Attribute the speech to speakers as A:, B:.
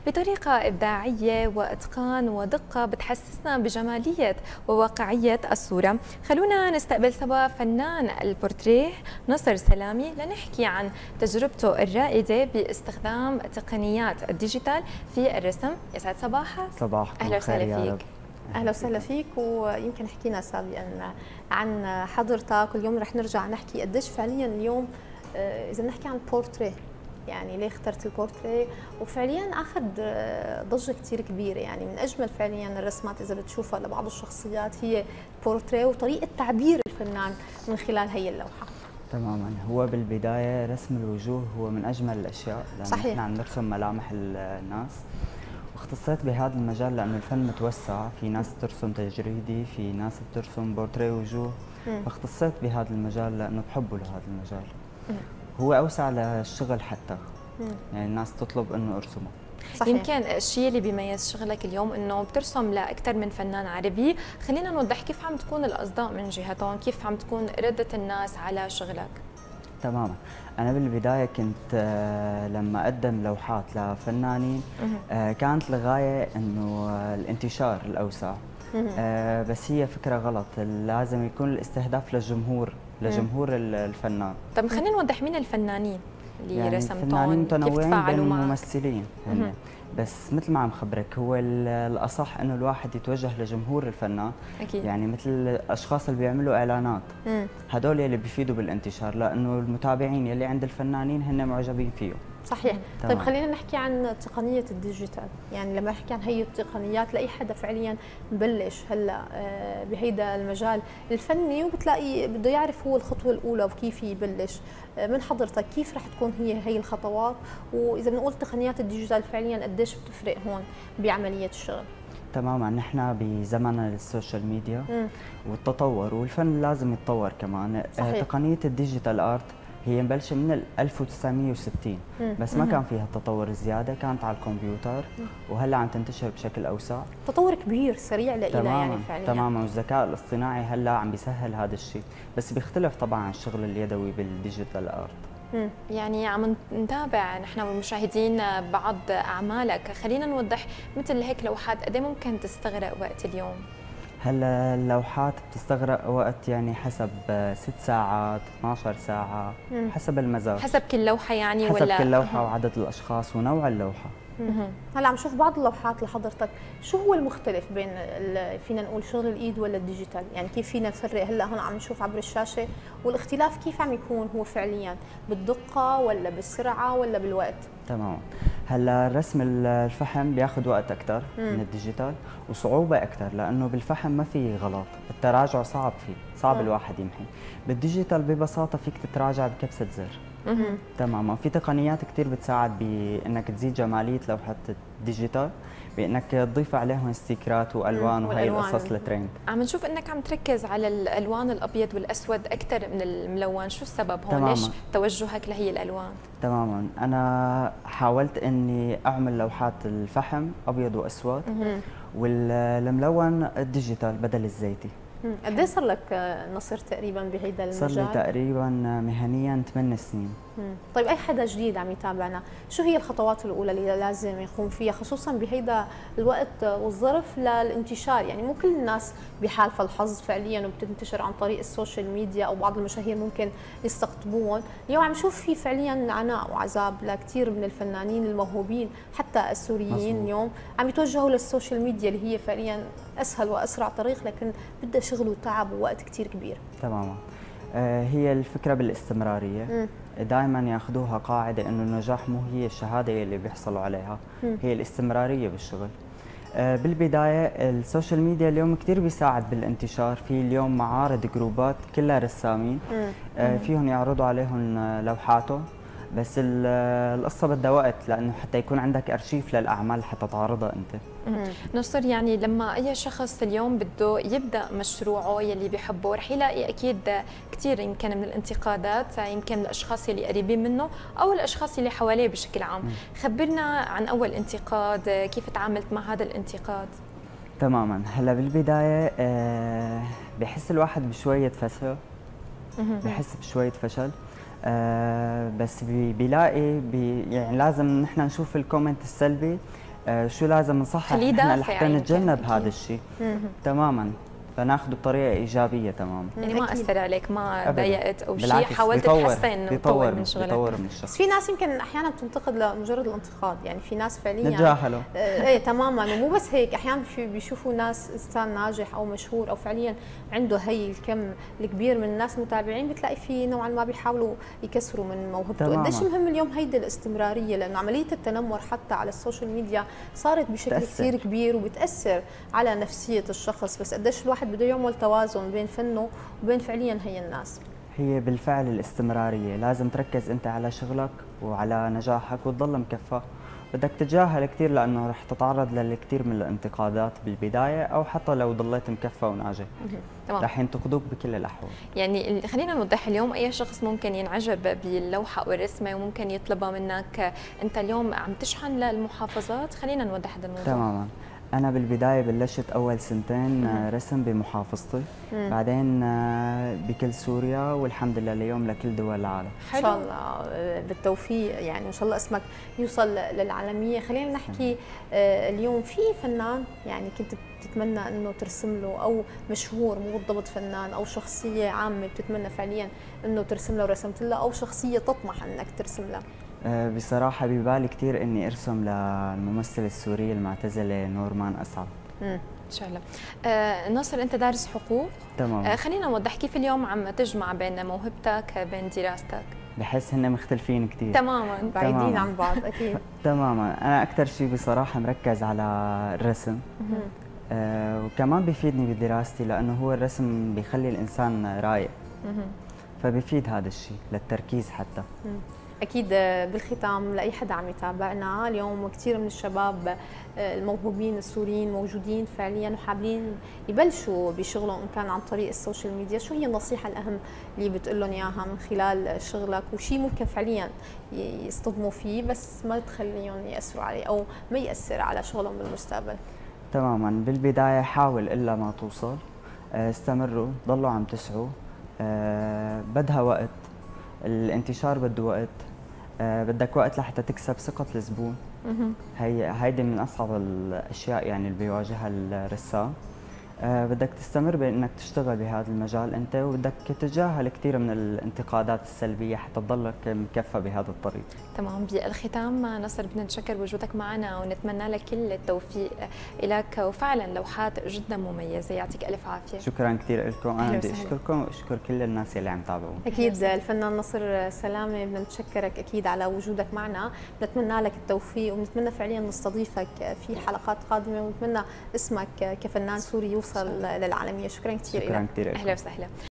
A: بطريقة إبداعية وإتقان ودقة بتحسسنا بجمالية وواقعية الصورة. خلونا نستقبل سوا فنان البورتريه نصر سلامي لنحكي عن تجربته الرائدة باستخدام تقنيات الديجيتال في الرسم. يسعد صباحك.
B: صباحك.
A: أهلا وسهلا فيك.
C: اهلا وسهلا فيك. ويمكن حكينا سابقا عن حضرتك، واليوم رح نرجع نحكي قديش فعليا اليوم اذا بنحكي عن بورتريه، يعني ليه اخترت البورتريه، وفعليا اخذ ضجه كثير كبيره. يعني من اجمل فعليا الرسمات اذا بتشوفها لبعض الشخصيات هي البورتريه وطريقه تعبير الفنان من خلال هي اللوحه.
B: تماما. هو بالبدايه رسم الوجوه هو من اجمل الاشياء، لانه
C: صحيح.
B: احنا عم نرسم ملامح الناس. واختصيت بهذا المجال لانه الفن متوسع، في ناس بترسم تجريدي، في ناس بترسم بورتريه وجوه. فاختصيت بهذا المجال لانه بحبه لهذا المجال. هو اوسع للشغل حتى. يعني الناس تطلب انه ارسمه.
A: صحيح. يمكن الشيء اللي بيميز شغلك اليوم انه بترسم لاكثر من فنان عربي. خلينا نوضح كيف عم تكون الاصداء من جهتهم، كيف عم تكون رده الناس على شغلك.
B: تماما. أنا بالبداية كنت لما أقدم لوحات لفنانين كانت الغاية إنه الانتشار الأوسع. بس هي فكرة غلط، لازم يكون الاستهداف لجمهور الفنان.
A: طب خلينا نوضح مين الفنانين اللي
B: يعني
A: رسمتهم،
B: فنانين متنوعين بين
A: معك؟
B: الممثلين يعني. بس مثل ما عم خبرك، هو الأصح إنه الواحد يتوجه لجمهور الفنان.
A: أكيد.
B: يعني مثل الأشخاص اللي بيعملوا إعلانات، هدول اللي بيفيدوا بالانتشار، لأنه المتابعين يلي عند الفنانين هن معجبين فيه.
C: صحيح. طيب خلينا نحكي عن تقنية الديجيتال. يعني لما نحكي عن هي التقنيات لأي حدا فعليا مبلش هلا بهيدا المجال الفني وبتلاقي بده يعرف هو الخطوة الأولى وكيف يبلش. من حضرتك كيف رح تكون هي الخطوات، وإذا بنقول تقنيات الديجيتال فعليا قديش بتفرق هون بعملية الشغل؟
B: تماما. نحن بزمن السوشيال ميديا والتطور، والفن لازم يتطور كمان.
C: صحيح.
B: تقنية الديجيتال آرت هي مبلشة من 1960، بس ما كان فيها التطور الزيادة، كانت على الكمبيوتر وهلا عم تنتشر بشكل أوسع.
C: تطور كبير سريع لإلها يعني فعليا.
B: تماما. والذكاء الاصطناعي هلا عم بيسهل هذا الشيء، بس بيختلف طبعا عن الشغل اليدوي بالديجيتال آرت.
A: يعني عم نتابع نحن والمشاهدين بعض أعمالك. خلينا نوضح مثل هيك لوحات قد ايه ممكن تستغرق وقت اليوم؟
B: هلا اللوحات بتستغرق وقت يعني حسب 6 ساعات 12 ساعة، حسب المزاج،
A: حسب كل لوحة يعني،
B: حسب
A: ولا
B: كل لوحة وعدد الأشخاص ونوع اللوحة.
C: هلا عم شوف بعض اللوحات لحضرتك، شو هو المختلف بين فينا نقول شغل الايد ولا الديجيتال؟ يعني كيف فينا نفرق؟ هلا هون عم نشوف عبر الشاشه، والاختلاف كيف عم يكون هو فعليا؟ بالدقه ولا بالسرعه ولا بالوقت؟
B: تمام. هلا الرسم الفحم بياخذ وقت اكثر من الديجيتال، وصعوبه اكثر لانه بالفحم ما في غلط، التراجع صعب فيه، صعب الواحد يمحي. بالديجيتال ببساطه فيك تتراجع بكبسه زر. تماما. في تقنيات كثير بتساعد بانك تزيد جماليه لوحه الديجيتال، بانك تضيف عليهم ستيكرات والوان وهي القصص الترند.
A: عم نشوف انك عم تركز على الالوان الابيض والاسود اكثر من الملون، شو السبب هون؟
B: تماماً.
A: ليش توجهك لهي الالوان؟
B: تماما. انا حاولت اني اعمل لوحات الفحم ابيض واسود، والملون الديجيتال بدل الزيتي.
C: قد ايه صار لك نصر تقريبا بهيدا المجال؟
B: صار لي تقريبا مهنيا 8 سنين.
C: طيب اي حدا جديد عم يتابعنا، شو هي الخطوات الاولى اللي لازم يقوم فيها خصوصا بهيدا الوقت والظرف للانتشار؟ يعني مو كل الناس بحالفها الحظ فعليا وبتنتشر عن طريق السوشيال ميديا، او بعض المشاهير ممكن يستقطبون. اليوم عم نشوف في فعليا عناء وعذاب لكثير من الفنانين الموهوبين حتى السوريين. اليوم عم يتوجهوا للسوشيال ميديا اللي هي فعليا اسهل واسرع طريق، لكن بدها شغل وتعب ووقت كثير كبير.
B: تماما. هي الفكره بالاستمراريه. دائما ياخذوها قاعده انه النجاح مو هي الشهاده اللي بيحصلوا عليها، هي الاستمراريه بالشغل. بالبدايه السوشيال ميديا اليوم كثير بيساعد بالانتشار. في اليوم معارض جروبات كلها رسامين، فيهم يعرضوا عليهم لوحاتهم، بس القصه بدها وقت لانه حتى يكون عندك ارشيف للاعمال حتى تعرضها انت.
A: نصر، يعني لما اي شخص اليوم بده يبدا مشروعه يلي بيحبه رح يلاقي اكيد كثير يمكن من الانتقادات، يمكن من الاشخاص اللي قريبين منه او الاشخاص اللي حواليه بشكل عام. خبرنا عن اول انتقاد، كيف تعاملت مع هذا الانتقاد؟
B: تماما. هلا بالبدايه بحس الواحد بشويه فشل، بحس بشويه فشل، بس بيلاقي يعني لازم نحن نشوف الكومنت السلبي شو لازم نصحح احنا لحتى نتجنب هذا الشيء تماما، فناخذه بطريقه ايجابيه تماما.
A: يعني ما اثر عليك، ما ضايقت او شيء،
B: بالعكس
A: حاولت تحسن
B: بيطور
A: من شغلك.
B: بيطور من الشخص.
C: بس في ناس يمكن احيانا بتنتقد لمجرد الانتقاد، يعني في ناس فعليا
B: نتجاهله.
C: ايه تماما، ومو بس هيك، احيانا بيشوفوا ناس انسان ناجح او مشهور او فعليا عنده هي الكم الكبير من الناس المتابعين، بتلاقي في نوعا ما بيحاولوا يكسروا من موهبته. قديش مهم اليوم هيدي الاستمراريه، لانه عمليه التنمر حتى على السوشيال ميديا صارت بشكل كثير كبير وبتاثر على نفسيه الشخص، بس قديش الواحد بده يعمل توازن بين فنه وبين فعليا هي الناس.
B: هي بالفعل الاستمرارية، لازم تركز انت على شغلك وعلى نجاحك وتضل مكفى. بدك تتجاهل كثير لانه رح تتعرض للكثير من الانتقادات بالبداية، او حتى لو ضليت مكفى وناجح رح ينتقدوك بكل الاحوال.
A: يعني خلينا نوضح اليوم اي شخص ممكن ينعجب باللوحة او الرسمة وممكن يطلبها منك، انت اليوم عم تشحن للمحافظات، خلينا نوضح هذا الموضوع.
B: تماما. أنا بالبداية بلشت أول سنتين رسم بمحافظتي، بعدين بكل سوريا، والحمد لله اليوم لكل دول العالم.
C: إن شاء الله بالتوفيق، يعني إن شاء الله اسمك يوصل للعالمية. خلينا نحكي اليوم في فنان يعني كنت بتتمنى إنه ترسم له، أو مشهور مو بالضبط فنان، أو شخصية عامة بتتمنى فعليا إنه ترسم له ورسمت له، أو شخصية تطمح إنك ترسم له؟
B: بصراحة ببالي كثير إني أرسم للممثلة السورية المعتزلة نورمان أسعد.
A: إن شاء الله. ناصر، أنت دارس حقوق.
B: تمام.
A: خلينا نوضح كيف اليوم عم تجمع بين موهبتك بين دراستك.
B: بحس هن مختلفين كثير.
A: تماما.
C: بعيدين عن بعض أكيد.
B: تماما. أنا أكثر شيء بصراحة مركز على الرسم. وكمان بيفيدني بدراستي، لأنه هو الرسم بيخلي الإنسان رايق. فبيفيد هذا الشيء للتركيز حتى.
C: أكيد. بالختام لأي حدا عم يتابعنا اليوم، كثير من الشباب الموهوبين السوريين موجودين فعليا وحابين يبلشوا بشغلهم إن كان عن طريق السوشيال ميديا، شو هي النصيحة الأهم اللي بتقول لهم إياها من خلال شغلك، وشيء ممكن فعليا يصطدموا فيه بس ما تخليهم يأثروا عليه أو ما يأثر على شغلهم بالمستقبل؟
B: تماما. بالبداية حاول إلا ما توصل، استمروا، ضلوا عم تسعوا، بدها وقت، الانتشار بده وقت، بدك وقت لحتى تكسب ثقة الزبون. هيدي من أصعب الأشياء يعني اللي بيواجهها الرسام. بدك تستمر بأنك تشتغل بهذا المجال أنت، وبدك تتجاهل كثير من الانتقادات السلبية حتى تضلك مكفى بهذا الطريق.
A: تمام. بالختام نصر، بدنا نتشكر وجودك معنا ونتمنى لك كل التوفيق لك، وفعلا لوحات جدا مميزة، يعطيك ألف عافية.
B: شكرا كثير لكم. أنا بدي أشكركم وأشكر كل الناس اللي عم تابعونا.
C: أكيد. الفنان نصر سلامة بدنا نتشكرك أكيد على وجودك معنا، بنتمنى لك التوفيق وبنتمنى فعليا نستضيفك في حلقات قادمة، ونتمنى اسمك كفنان سوري يوصل للعالمية. شكرا كثير.
B: شكرا كثير.
A: أهلا وسهلا.